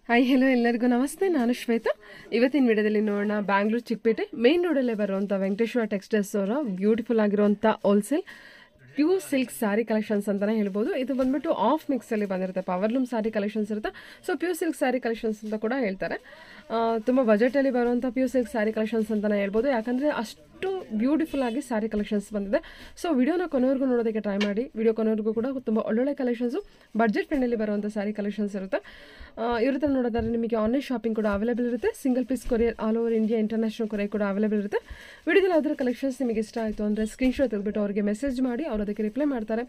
Hi hello ಎಲ್ಲರಿಗೂ ನಮಸ್ತೆ. ನಾನು ಶ್ವೇತಾ. ಇವತ್ತಿನ ವಿಡಿಯೋದಲ್ಲಿ ನೋಡೋಣ ಬ್ಯಾಂಗ್ಳೂರು ಚಿಕ್ಕಪೇಟೆ ಮೇನ್ ರೋಡಲ್ಲೇ ಬರುವಂಥ ವೆಂಕಟೇಶ್ವರ ಟೆಕ್ಸ್ಟೈಲ್ಸ್ ಅವರ ಬ್ಯೂಟಿಫುಲ್ ಆಗಿರುವಂಥ wholesale pure silk saree collections ಅಂತಲೇ ಹೇಳ್ಬೋದು. ಇದು ಬಂದ್ಬಿಟ್ಟು ಆಫ್ ಮಿಕ್ಸಲ್ಲಿ ಬಂದಿರುತ್ತೆ, ಪವರ್ಲೂಮ್ ಸ್ಯಾರಿ ಕಲೆಕ್ಷನ್ಸ್ ಇರುತ್ತೆ. So pure silk saree collections ಅಂತ ಕೂಡ ಹೇಳ್ತಾರೆ. ತುಂಬ ಬಜೆಟಲ್ಲಿ ಬರುವಂಥ ಪ್ಯೂರ್ ಸಿಲ್ಕ್ ಸ್ಯಾರಿ ಕಲೆಕ್ಷನ್ಸ್ ಅಂತಲೇ ಹೇಳ್ಬೋದು, ಯಾಕಂದರೆ ಅಷ್ಟು ಬ್ಯೂಟಿಫುಲ್ ಆಗಿ ಸ್ಯಾರಿ ಕಲೆಕ್ಷನ್ಸ್ ಬಂದಿದೆ. ಸೊ ವಿಡಿಯೋನ ಕೊನೆವರೆಗೂ ನೋಡೋದಕ್ಕೆ ಟ್ರೈ ಮಾಡಿ. ವಿಡಿಯೋ ಕೊನೆವರೆಗೂ ಕೂಡ ತುಂಬ ಒಳ್ಳೊಳ್ಳೆ ಕಲೆಕ್ಷನ್ಸು ಬಡ್ಜೆಟ್ ಫ್ರೆಂಡಲ್ಲಿ ಬರುವಂಥ ಸ್ಯಾರಿ ಕಲೆಕ್ಷನ್ಸ್ ಇರುತ್ತೆ. ಇವ್ರ ಹತ್ರ ನೋಡೋದಾದ್ರೆ ನಿಮಗೆ ಆನ್ಲೈನ್ ಶಾಪಿಂಗ್ ಕೂಡ ಅವೈಲೇಬಲ್ ಇರುತ್ತೆ. Single piece courier all over India international courier ಕೂಡ ಅವೈಲೇಬಲ್ ಇರುತ್ತೆ. ವಿಡಿಯೋದಲ್ಲಿ ಅದರ ಕಲೆಕ್ಷನ್ಸ್ ನಿಮಗೆ ಇಷ್ಟ ಆಯಿತು ಅಂದರೆ ಸ್ಕ್ರೀನ್ಶಾಟ್ ತೆಗೆದುಬಿಟ್ಟು ಅವರಿಗೆ ಮೆಸೇಜ್ ಮಾಡಿ, ಅವರು ಅದಕ್ಕೆ ರಿಪ್ಲೈ ಮಾಡ್ತಾರೆ.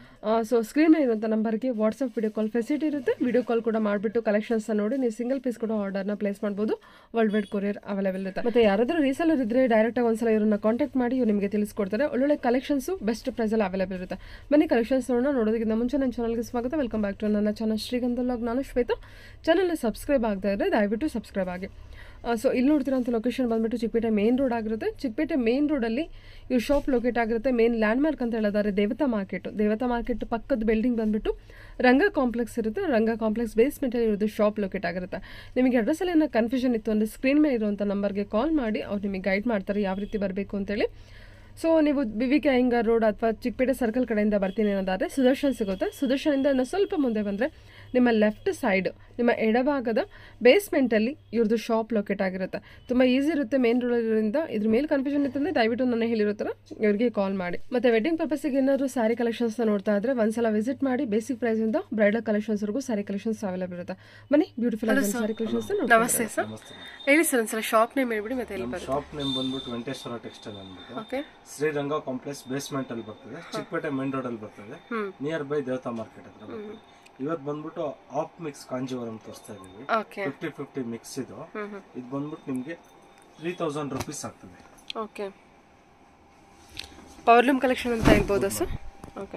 ಸೊ ಸ್ಕ್ರೀನ್ ಮೇಲೆ ಇರುವಂಥ ನಂಬರ್ಗೆ ವಾಟ್ಸಪ್ ವಿಡಿಯೋ ಕಾಲ್ ಫೆಸಿಲಿಟಿ ಇರುತ್ತೆ. ವಿಡಿಯೋ ಕಾಲ್ ಕೂಡ ಮಾಡಿಬಿಟ್ಟು ಕಲೆಕ್ಷನ್ಸ್ನ ನೋಡಿ ನೀವು ಸಿಂಗಲ್ ಪೀಸ್ ಕೂಡ ಆರ್ಡರ್ನ ಪ್ಲೇಸ್ ಮಾಡ್ಬೋದು. ವರ್ಲ್ಡ್ ವೈಡ್ ಕೊರಿಯರ್ ಅವೈಲೇಬಲ್ ಇರುತ್ತೆ. ಮತ್ತು ಯಾರಾದರೂ ರೀಸೆಲ್ಲರ್ ಇದ್ದರೆ ಡೈರೆಕ್ಟಾಗಿ ಒಂದ್ಸಲ ಇವ್ರನ್ನ ಕಾಂಟ್ಯಾಕ್ಟ್ ಮಾಡಿ ಇವ್ರು ನಿಮಗೆ ತಿಳಿಸ್ಕೊಡ್ತಾರೆ. ಒಳ್ಳೊಳ್ಳೆ ಕಲೆಕ್ಷನ್ಸು ಬೆಸ್ಟ್ ಪ್ರೈಸಲ್ಲಿ ಅವೈಲೇಬಲ್ ಇರುತ್ತೆ. ಬನ್ನಿ ಕಲೆಕ್ಷನ್ಸ್ ನೋಡೋದಕ್ಕಿಂತ ಮುಂಚೆ ನನ್ನ ಚಾನಲ್ಗೆ ಸ್ವಾಗತ. ವೆಲ್ಕಮ್ ಬ್ಯಾಕ್ ಟು ನನ್ನ ಚಾನಲ್ ಶ್ರೀಗಂಧ ವ್ಲಾಗ್. ನಾನು ಶ್ವೇತಾ. ಚಾನಲ್ನ ಸಬ್ಸ್ಕ್ರೈಬ್ ಆಗತಾ ಇದ್ದರೆ ದಯವಿಟ್ಟು ಸಬ್ಸ್ಕ್ರೈಬ್ ಆಗಿ. ಸೊ ಇಲ್ಲಿ ನೋಡ್ತಿರೋಂಥ ಲೊಕೇಶನ್ ಬಂದುಬಿಟ್ಟು ಚಿಕ್ಕಪೇಟೆ ಮೇನ್ ರೋಡ್ ಆಗಿರುತ್ತೆ. ಚಿಕ್ಕಪೇಟೆ ಮೇನ್ ರೋಡಲ್ಲಿ ಇವ್ರ ಶಾಪ್ ಲೊಕೇಟ್ ಆಗಿರುತ್ತೆ. ಮೇನ್ ಲ್ಯಾಂಡ್ಮಾರ್ಕ್ ಅಂತ ಹೇಳಿದ್ದಾರೆ ದೇವತಾ ಮಾರ್ಕೆಟ್ ಪಕ್ಕದ ಬಿಲ್ಡಿಂಗ್ ಬಂದುಬಿಟ್ಟು ರಂಗ ಕಾಂಪ್ಲೆಕ್ಸ್ ಇರುತ್ತೆ. ರಂಗ ಕಾಂಪ್ಲೆಕ್ಸ್ ಬೇಸ್ಮೆಂಟಲ್ಲಿ ಇರೋದು ಶಾಪ್ ಲೊಕೇಟ್ ಆಗಿರುತ್ತೆ. ನಿಮಗೆ ಅಡ್ರೆಸ್ಸಲ್ಲಿ ಏನೋ ಕನ್ಫ್ಯೂಷನ್ ಇತ್ತು ಅಂದರೆ ಸ್ಕ್ರೀನ್ ಮೇಲೆ ಇರುವಂಥ ನಂಬರ್ಗೆ ಕಾಲ್ ಮಾಡಿ ಅವ್ರು ನಿಮಗೆ ಗೈಡ್ ಮಾಡ್ತಾರೆ ಯಾವ ರೀತಿ ಬರಬೇಕು ಅಂತೇಳಿ. ಸೊ ನೀವು BVK ಅಯ್ಯಂಗಾರ್ ರೋಡ್ ಅಥವಾ ಚಿಕ್ಕಪೇಟೆ ಸರ್ಕಲ್ ಕಡೆಯಿಂದ ಬರ್ತೀನಿ ಅನ್ನೋದಾದರೆ ಸುದರ್ಶನ್ ಸಿಗುತ್ತೆ. ಸುದರ್ಶನಿಂದ ಇನ್ನೂ ಸ್ವಲ್ಪ ಮುಂದೆ ಬಂದರೆ ನಿಮ್ಮ ಲೆಫ್ಟ್ ಸೈಡ್ ನಿಮ್ಮ ಎಡಭಾಗದ ಬೇಸ್ಮೆಂಟಲ್ಲಿ ಇವ್ರದ್ದು ಶಾಪ್ ಲೊಕೇಟ್ ಆಗಿರುತ್ತೆ. ತುಂಬ ಈಸಿ ಇರುತ್ತೆ ಮೇನ್ ರೋಡಲ್ಲಿರೋದ್ರಿಂದ. ಇದ್ರ ಮೇಲೆ ಕನ್ಫ್ಯೂಷನ್ ಇತ್ತಂದರೆ ದಯವಿಟ್ಟು ನಾನು ಹೇಳಿರೋ ಥರ ಇವ್ರಿಗೆ ಕಾಲ್ ಮಾಡಿ. ಮತ್ತು ವೆಡ್ಡಿಂಗ್ ಪರ್ಪಸ್ಸಿಗೆ ಏನಾದರೂ ಸ್ಯಾರಿ ಕಲೆಕ್ಷನ್ಸ್ನ ನೋಡ್ತಾ ಇದ್ದರೆ ಒಂದ್ಸಲ ವಿಸಿಟ್ ಮಾಡಿ. ಬೇಸಿಕ್ ಪ್ರೈಸಿಂದ ಬ್ರೈಡಲ್ ಕಲೆಕ್ಷನ್ಸ್ವರೆಗೂ ಸ್ಯಾರಿ ಕಲೆಕ್ಷನ್ಸ್ ಅವೈಲೇಬಲ್ ಇರುತ್ತೆ. ಬನ್ನಿ ಬ್ಯೂಟಿಫುಲ್ ಆಗಿ ಸ್ಯಾರಿ ಕಲೆಕ್ಷನ್ಸ್. ನಮಸ್ತೆ ಸರ್, ಹೇಳಿ ಸರ್ ಒಂದ್ಸಲ ಶಾಪ್ ನೇಮ್ ಹೇಳ್ಬಿಡಿ. ಮತ್ತೆ ಶಾಪ್ ನೇಮ್ ಬಂದ್ಬಿಟ್ಟು ವೆಂಕಟೇಶ್ವರ ಟೆಕ್ಸ್ಟೈಲ್ ಅಂದ್ಬಿಟ್ಟು ಶ್ರೀರಂಗ ಕಾಂಪ್ಲೆಕ್ಸ್ ಬೇಸ್ಮೆಂಟ್ ಅಲ್ಲಿ ಬರ್ತದೆ. ಚಿಕ್ಕಪೇಟೆ ಮೇನ್ ರೋಡ್ ಅಲ್ಲಿ ಬರ್ತದೆ, ನಿಯರ್ ಬೈ ದೇವತಾ ಮಾರ್ಕೆಟ್ ಹತ್ರ ಬರ್ತದೆ. ಇವತ್ತು ಬಂದ್ಬಿಟ್ಟು ಆಫ್ ಮಿಕ್ಸ್ ಕಾಂಜೀವರಂ ತೋರಿಸ್ತಾ ಇದೀವಿ. 50-50 ಮಿಕ್ಸ್ ಇದು ಬಂದ್ಬಿಟ್ಟು ನಿಮ್ಗೆ 3000 ರೂಪೀಸ್ ಆಗ್ತದೆ. ಓಕೆ, ಪವರ್ಲೂಮ್ ಕಲೆಕ್ಷನ್ ಅಂತ ಹೇಳ್ಬೋದಾ ಸರ್? ಓಕೆ,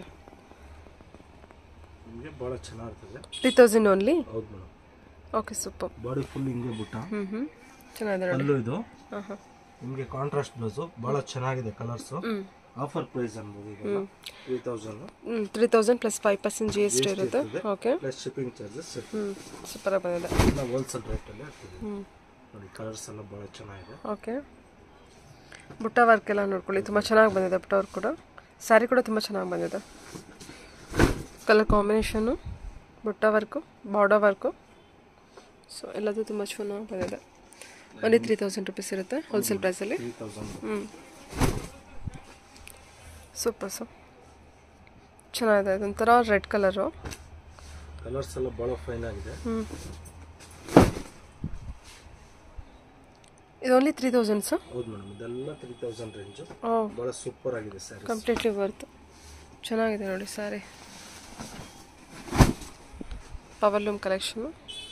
ನಿಮಗೆ ಬಹಳ ಚೆನ್ನಾಗಿರ್ತದೆ. 3000 ಓನ್ಲಿ? ಹೌದು madam. Okay, super. Body full ಹಿಂಗೆ ಬುಟ್ಟ ಚೆನ್ನಾಗಿದೆ. ಅಲ್ಲೂ ಇದು ನಿಮಗೆ ಕಾಂಟ್ರಾಸ್ಟ್ ಬ್ಲೌಸ್ ಬಹಳ ಚೆನ್ನಾಗಿದೆ. ಕಲರ್ಸ್ ಆಫರ್ ಪ್ರೈಸ್ ಅನ್ಬೋದು. ಈಗ 3000 ಪ್ಲಸ್ 5% GST ಇರುತ್ತೆ. Okay, plus shipping charges. Super ಆಗಿ ಬಂದಿದೆ. ಎಲ್ಲ ಹೋಲ್ಸೇಲ್ ರೇಟ್ ಅಲ್ಲಿ ಆಗ್ತದೆ ನೋಡಿ. ಕಲರ್ಸ್ ಎಲ್ಲ ಬಹಳ ಚೆನ್ನಾಗಿದೆ. ಓಕೆ, ಬುಟ್ಟ ವರ್ಕ್ ಎಲ್ಲ ನೋಡ್ಕೊಳ್ಳಿ, ತುಂಬ ಚೆನ್ನಾಗಿ ಬಂದಿದೆ. ಬುಟ್ಟ ವರ್ಕ್ ಕೂಡ, ಸ್ಯಾರಿ ಕೂಡ ತುಂಬ ಚೆನ್ನಾಗಿ ಬಂದಿದೆ. ಕಲರ್ ಕಾಂಬಿನೇಷನ್ನು, ಬುಟ್ಟ ವರ್ಕು, ಬಾರ್ಡರ್ ವರ್ಕು, ಸೊ ಎಲ್ಲದೂ ತುಂಬ ಚೆನ್ನಾಗಿ ಬಂದಿದೆ. ಓನ್ಲಿ 3000 ರೂಪೀಸ್ ಇರುತ್ತೆ ಹೋಲ್ಸೇಲ್ ಪ್ರೈಸಲ್ಲಿ. ಸೂಪರ್ ಸರ್, ಚೆನ್ನಾಗಿದೆ. ಇದೊಂಥರ ರೆಡ್ ಕಲರು. ಕಲರ್ಸ್ ಎಲ್ಲ ಬಹಳ ಫೈನ್ ಆಗಿದೆ. ಇದು ಓನ್ಲಿ 3000 ಸರ್? ಹೌದು ಮೇಡಮ್, ಇದೆಲ್ಲ 3000 ರೇಂಜ್. ಬಹಳ ಸೂಪರ್ ಆಗಿದೆ ಸ್ಯಾರಿ, ಕಂಪ್ಲೀಟ್ಲಿ ವರ್ತ್. ಚೆನ್ನಾಗಿದೆ ನೋಡಿ saree. Powerloom collection.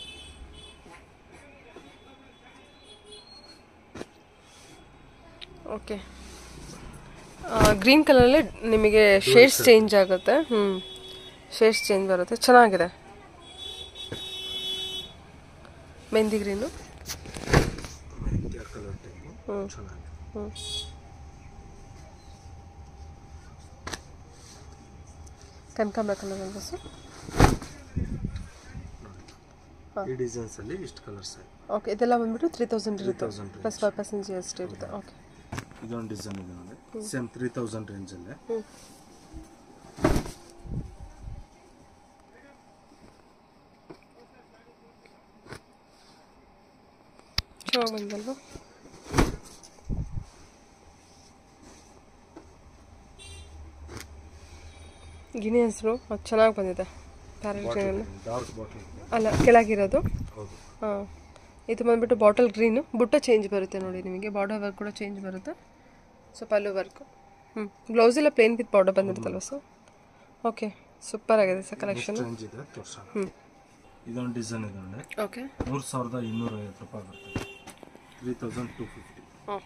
Okay, green ಕಲರಲ್ಲಿ ನಿಮಗೆ ಶೇಡ್ಸ್ ಚೇಂಜ್ ಆಗುತ್ತೆ. ಶೇಡ್ಸ್ ಚೇಂಜ್ ಬರುತ್ತೆ, ಚೆನ್ನಾಗಿದೆ. ಮೆಹಂದಿ ಗ್ರೀನು. ಕನಕಾಂಬರ ಕಲರ್ ಅಲ್ವಾ ಸರ್? ಈ ಡಿಸೈನ್ಸ್ ಅಲ್ಲಿ ಇಷ್ಟು ಕಲರ್ಸ್. ಓಕೆ, ಇದೆಲ್ಲ ಬಂದ್ಬಿಟ್ಟು 3000 ಇರುತ್ತೆ ಪ್ಲಸ್ 5% GST ಇರುತ್ತೆ. ಓಕೆ, ಇದೊಂದು ಡಿಸೈನ್ ಇದೆ ನೋಡಿ, ಸೇಮ್ 3000 ರೇಂಜ್ ಅಲ್ಲೇ. ಚೆನ್ನಾಗಿ ಬಂದಲ್ವಾ? ಗಿನಿ ಹೆಸರು ಅದು ಚೆನ್ನಾಗಿ ಬಂದಿದೆ. ಪ್ಯಾರೆಟ್ ಗ್ರೀನ್ ಅಲ್ಲ, ಕೆಳಗಿರೋದು. ಹಾಂ, ಇದು ಬಂದ್ಬಿಟ್ಟು ಬಾಟಲ್ ಗ್ರೀನು. ಬುಟ್ಟ ಚೇಂಜ್ ಬರುತ್ತೆ ನೋಡಿ ನಿಮಗೆ. ಬಾರ್ಡರ್ ವರ್ಕ್ ಕೂಡ ಚೇಂಜ್ ಬರುತ್ತೆ. So pallu work. ಬ್ಲೌಸ್ ಎಲ್ಲ ಪ್ಲೇನ್ ವಿತ್ ಬಾರ್ಡರ್ ಬಂದಿರುತ್ತಲ್ವ ಸರ್? ಓಕೆ, ಸೂಪರ್ ಆಗಿದೆ ಸರ್ ಕಲೆಕ್ಷನ್. ಇದೊಂದು ಡಿಸೈನ್ ಇದೆ ನೋಡಿ. ಓಕೆ, 3250 ರೂಪಾಯಿ ಬರ್ತದೆ. 3250.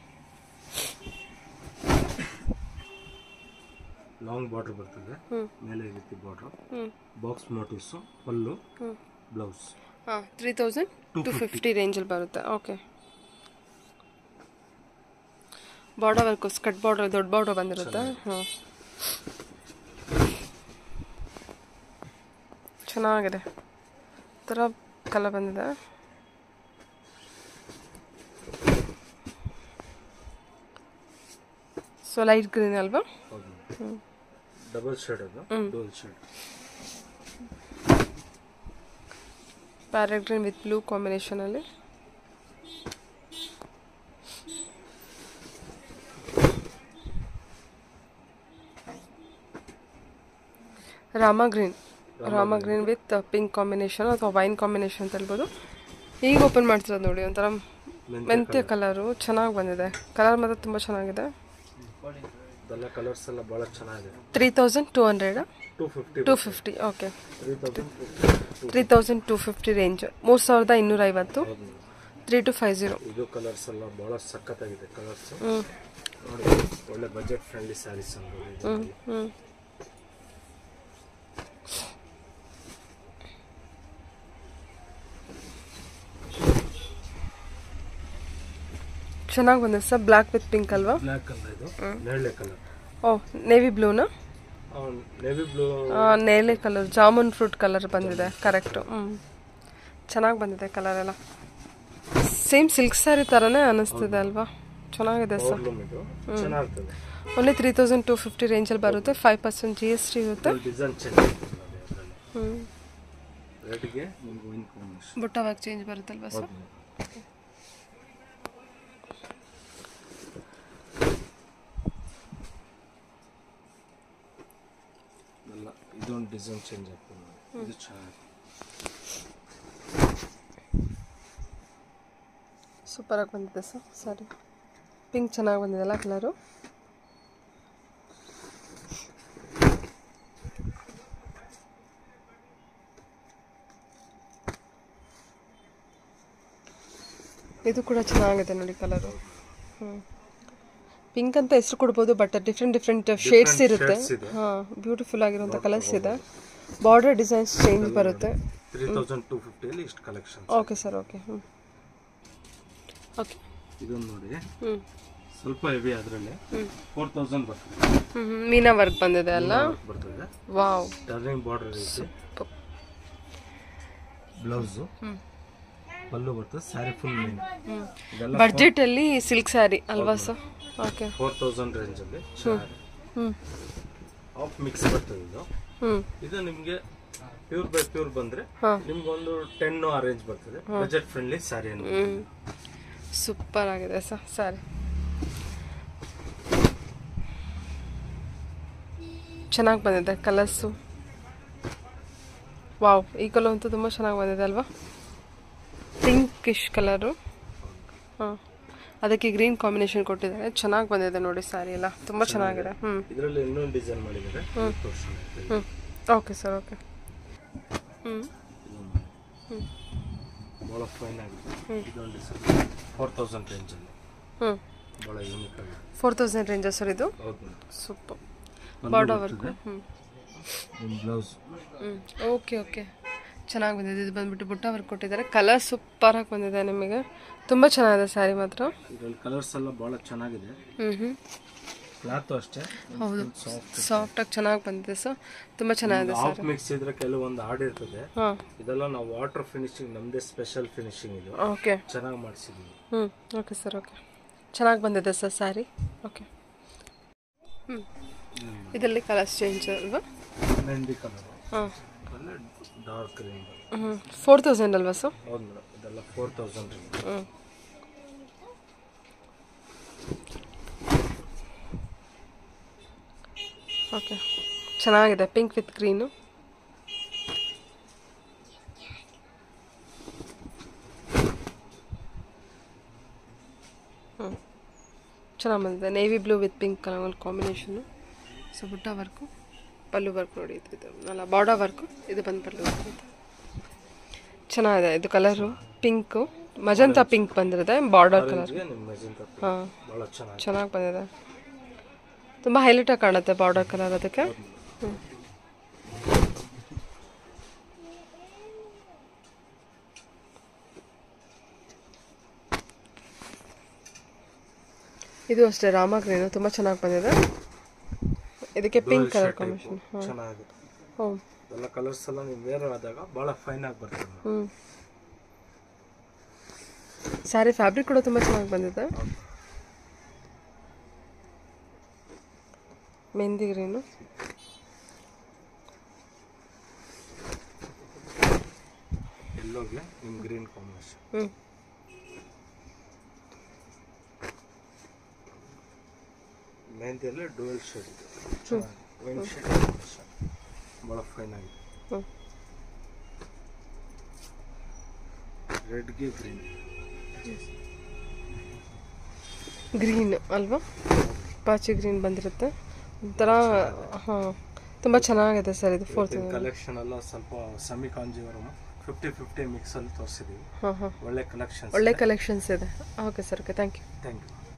ಲಾಂಗ್ ಬಾರ್ಡರ್ ಬರ್ತದೆ, ಮೇಲೆ ಈ ರೀತಿ border, box motifs, pallu, blouse. 3250 ರೇಂಜಲ್ಲಿ ಬರುತ್ತೆ. Okay, border work skirt border, ದೊಡ್ಡ ಬಾರ್ಡರ್ ಬಂದಿರುತ್ತೆ. ಚೆನ್ನಾಗಿದೆ. ಥರ ಕಲರ್ ಬಂದಿದೆ. ಸೊ ಲೈಟ್ ಗ್ರೀನ್ ಅಲ್ವಾ? ಡಬಲ್ ಶೇಡ್ ಅದು, double shade. Parrot green with blue combination ಅಲ್ಲಿ. Rama green with pink combination ಅಥವಾ ವೈನ್ ಕಾಂಬಿನೇಷನ್ ಅಂತ ಹೇಳ್ಬೋದು. ಈಗ ಓಪನ್ ಮಾಡ್ತಿರೋದು ನೋಡಿ, ಒಂಥರ ಮೆಂತ್ಯ ಕಲರು ಚೆನ್ನಾಗಿ ಬಂದಿದೆ. ಕಲರ್ ಮಾತ್ರ ತುಂಬ ಚೆನ್ನಾಗಿದೆ. ಕಲರ್ಸ್ ಎಲ್ಲ ಬಹಳ ಚೆನ್ನಾಗಿದೆ. 3200 250. Okay, 3250 range. 3250 3250. ಇದು ಕಲರ್ಸ್ ಎಲ್ಲ ಬಹಳ ಸಖತ್ತಾಗಿದೆ. ಕಲರ್ಸ್ ಒಳ್ಳೆ ಬಜೆಟ್ ಫ್ರೆಂಡ್ಲಿ ಸ್ಯಾರೀಸ್ ಅನ್ಬೋದು. ಚೆನ್ನಾಗಿ ಬಂದಿದೆ ಸರ್. ಬ್ಲ್ಯಾಕ್ ವಿತ್ ಪಿಂಕ್ ಅಲ್ವಾ? ಬ್ಲ್ಯಾಕ್ ಕಲರ್ ಇದು, ನೇರಳೆ ಕಲರ್. ಓ, ನೇವಿ ಬ್ಲೂನಾ? ನೇವಿ ಬ್ಲೂ, ನೇರಳೆ ಕಲರ್, ಜಾಮೂನ್ ಫ್ರೂಟ್ ಕಲರ್ ಬಂದಿದೆ. ಕರೆಕ್ಟು. ಚೆನ್ನಾಗಿ ಬಂದಿದೆ ಕಲರ್ ಎಲ್ಲ. ಸೇಮ್ ಸಿಲ್ಕ್ ಸ್ಯಾರಿ ಥರನೇ ಅನ್ನಿಸ್ತಿದೆ ಅಲ್ವಾ? ಚೆನ್ನಾಗಿದೆ ಸರ್. ಓನ್ಲಿ 3250 ರೇಂಜಲ್ಲಿ ಬರುತ್ತೆ. 5% GST ಇರುತ್ತೆ. ಬುಟ್ಟ ವರ್ಕ್ ಚೇಂಜ್ ಬರುತ್ತಲ್ವಾ ಸರ್? ಇದೊಂದು ಡಿಸೈನ್ ಚೇಂಜ್ ಆಗ್ತದೆ. ಇದು ಚೆನ್ನಾಗಿ ಸೂಪರಾಗಿ ಬಂದಿದೆ ಸರ್. ಸರಿ, ಪಿಂಕ್ ಚೆನ್ನಾಗಿ ಬಂದಿದೆಲ್ಲ ಕಲರು. ಇದು ಕೂಡ ಚೆನ್ನಾಗಿದೆ ನೋಡಿ ಕಲರು. ಪಿಂಕ್ ಅಂತ ಹೆಸರು ಕೊಡ್ಬೋದು, ಬಟ್ ಡಿಫ್ರೆಂಟ್ ಶೇಡ್ಸ್ ಇರುತ್ತೆ. ಹಾಂ, ಬ್ಯೂಟಿಫುಲ್ ಆಗಿರುವಂಥ ಕಲರ್ಸ್ ಇದೆ. ಬಾರ್ಡರ್ ಡಿಸೈನ್ಸ್ ಚೇಂಜ್ ಬರುತ್ತೆ. 3250 ಅಲ್ಲಿ ಇಷ್ಟು collection. Okay sir, okay. Okay, ಇದೊಂದು ನೋಡಿ, ಸ್ವಲ್ಪ ಹೆವಿ, ಅದರಲ್ಲಿ 4000 ಬರ್ತದೆ. ಮೀನಾ ವರ್ಕ್ ಬಂದಿದೆ ಅಲ್ಲ? ಬರ್ತದೆ. ವಾವ್, ಟರ್ನಿಂಗ್ ಬಾರ್ಡರ್ ಇದೆ. ಬ್ಲೌಸ್, ಪಲ್ಲು ಬರ್ತದೆ. ಸ್ಯಾರಿ ಫುಲ್ ಮೀನು. ಬಡ್ಜೆಟ್ ಅಲ್ಲಿ ಸಿಲ್ಕ್ ಸ್ಯಾರಿ ಅಲ್ವಾ ಸರ್? ಓಕೆ, 4000 ರೇಂಜ್ ಅಲ್ಲಿ ಆಫ್ ಮಿಕ್ಸ್ ಬರ್ತದೆ ಇದು. ಇದು ನಿಮ್ಗೆ ಪ್ಯೂರ್ ಬೈ ಪ್ಯೂರ್ ಬಂದ್ರೆ ನಿಮ್ಗೆ ಒಂದು 10 ಆ ರೇಂಜ್ ಬರ್ತದೆ. Budget friendly saree. ಸೂಪರ್ ಆಗಿದೆ ಸರ್ ಸ್ಯಾರಿ. ಚೆನ್ನಾಗಿ ಬಂದಿದೆ ಕಲರ್ಸು. ವಾವ್, ಈ ಕಲರ್ ಅಂತೂ ತುಂಬ ಚೆನ್ನಾಗಿ ಬಂದಿದೆ ಅಲ್ವಾ? Pinkish colour. ಹಾಂ, ಅದಕ್ಕೆ ಗ್ರೀನ್ ಕಾಂಬಿನೇಷನ್ ಕೊಟ್ಟಿದ್ದಾರೆ. ಚೆನ್ನಾಗಿ ಬಂದಿದೆ ನೋಡಿ ಸ್ಯಾರಿ ಎಲ್ಲ, ತುಂಬ ಚೆನ್ನಾಗಿದೆ. ಇದರಲ್ಲಿ ಇನ್ನೊಂದು ಡಿಸೈನ್ ಮಾಡಿದ್ದಾರೆ. Okay sir, okay. ಬಹಳ ಫೈನ್ ಆಗಿದೆ. ಇದೊಂದು ಡಿಸೈನ್ 4000 ರೇಂಜ್ ಅಲ್ಲಿ. ಬಹಳ ಯೂನಿಕ್ ಆಗಿದೆ. 4000 ರೇಂಜ್ ಸರ್ ಇದು? ಹೌದು. Super. Border work. Blouse. Okay, okay, ಚೆನ್ನಾಗಿ ಬಂದಿದೆ. ಇದು ಬಂದ್ಬಿಟ್ಟು ಬುಟ್ಟ ವರ್ಕ್ ಕೊಟ್ಟಿದ್ದಾರೆ. ಕಲರ್ ಸೂಪರಾಗಿ ಬಂದಿದೆ ನಿಮಗೆ. ತುಂಬ ಚೆನ್ನಾಗಿದೆ ಸ್ಯಾರಿ ಮಾತ್ರ. ಇದರಲ್ಲಿ ಕಲರ್ಸ್ ಎಲ್ಲ ಬಹಳ ಚೆನ್ನಾಗಿದೆ. ಕ್ಲಾತ್ ಅಷ್ಟೇ. ಹೌದು, ಸಾಫ್ಟ್ ಆಗಿ ಚೆನ್ನಾಗಿ ಬಂದಿದೆ ಸರ್. ತುಂಬ ಚೆನ್ನಾಗಿದೆ ಸರ್. ಆಫ್ ಮಿಕ್ಸ್ ಇದ್ರೆ ಕೆಲವೊಂದು ಆಡ್ ಇರ್ತದೆ. ಇದೆಲ್ಲ ನಾವು ವಾಟರ್ ಫಿನಿಶಿಂಗ್, ನಮ್ದೇ ಸ್ಪೆಷಲ್ ಫಿನಿಶಿಂಗ್ ಇದು. ಓಕೆ, ಚೆನ್ನಾಗಿ ಮಾಡಿಸಿದ್ವಿ. Okay sir, okay. ಚೆನ್ನಾಗಿ ಬಂದಿದೆ ಸರ್ ಸ್ಯಾರಿ. ಓಕೆ. ಇದರಲ್ಲಿ ಕಲರ್ಸ್ ಚೇಂಜ್ ಅಲ್ವಾ? ಮೆಹಂದಿ ಕಲರ್. ಹಾಂ, ಡಾರ್ಕ್ ಗ್ರೀನ್. 4000 ಅಲ್ವಾ ಸರ್? ಹೌದು ಮೇಡಮ್, ಇದೆಲ್ಲ 4000. ಓಕೆ, ಚೆನ್ನಾಗಿದೆ. Pink with green. ಚೆನ್ನಾಗಿ ಬಂದಿದೆ. Navy blue with pink colour combination. So ಬುಟ್ಟ ವರ್ಕು, ಪಲ್ಲು ವರ್ಕ್ ನೋಡಿ. ಇದು ಅಲ್ಲ, ಬಾರ್ಡರ್ ವರ್ಕು. ಇದು ಬಂದು ಪಲ್ಲು ವರ್ಕ್. ಚೆನ್ನಾಗಿದೆ. ಇದು ಕಲರು ಪಿಂಕು, ಮಜಂತಾ ಪಿಂಕ್ ಬಂದಿರುತ್ತೆ. Border colour. ಹಾಂ, ಚೆನ್ನಾಗಿ ಬಂದಿದೆ. ತುಂಬ ಹೈಲೈಟಾಗಿ ಕಾಣುತ್ತೆ ಬಾರ್ಡರ್ ಕಲರ್ ಅದಕ್ಕೆ. ಇದು ಅಷ್ಟೇ ರಾಮ ಗ್ರೀನು, ತುಂಬ ಚೆನ್ನಾಗಿ ಬಂದಿದೆ. ಇದಕ್ಕೆ ಪಿಂಕ್ ಕಲರ್ ಕಾಂಬಿನೇಷನ್. ಚೆನ್ನಾಗಿದೆ. ಎಲ್ಲ ಕಲರ್ಸ್ ಎಲ್ಲ ನೀವು ವೇರ್ ಆದಾಗ ಬಹಳ ಫೈನ್ ಆಗಿ ಬರ್ತದೆ. ಸ್ಯಾರಿ ಫ್ಯಾಬ್ರಿಕ್ ಕೂಡ ತುಂಬ ಚೆನ್ನಾಗಿ ಬಂದಿದೆ. ಮೆಹಂದಿ ಗ್ರೀನು, ಎಲ್ಲೋಗೆ ನಿಮ್ಮ ಗ್ರೀನ್ ಕಾಂಬಿನೇಷನ್. ಮೆಹಂದಿಯಲ್ಲೇ ಡುವೆಲ್ ಶೇಡ್ ಇದೆ, ವೈನ್ ಶೇಡ್ ಭಾಳ ಫೈನ್ ಆಗಿದೆ. ರೆಡ್ಗೆ ಗ್ರೀನ್ ಅಲ್ವಾ, ಪಾಚಿ ಗ್ರೀನ್ ಬಂದಿರುತ್ತೆ ಒಂಥರ. ಹಾಂ, ತುಂಬ ಚೆನ್ನಾಗಿದೆ ಸರ್ ಇದು. 4th ಕಲೆಕ್ಷನ್ ಎಲ್ಲ ಸ್ವಲ್ಪ ಸೆಮಿ ಕಾಂಜೀವರಂ 50-50 ಮಿಕ್ಸ್ ಅಲ್ಲಿ ತೋರಿಸಿದೀವಿ. ಒಳ್ಳೆ ಕಲೆಕ್ಷನ್ಸ್ ಇದೆ. Okay sir, okay, thank you.